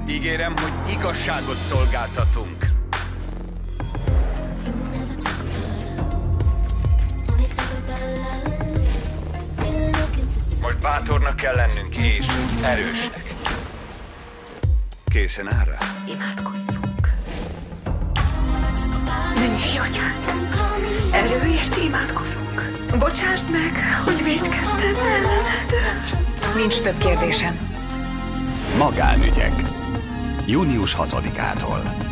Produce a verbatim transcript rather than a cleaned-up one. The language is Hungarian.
Ígérem, hogy igazságot szolgáltatunk. Most bátornak kell lennünk, és erősnek. Készen áll rá? Imádkozzunk. Mennyei atyánk, erőért imádkozunk. Bocsásd meg, hogy vétkeztem ellened. Nincs több kérdésem. Magánügyek. június hatodikától.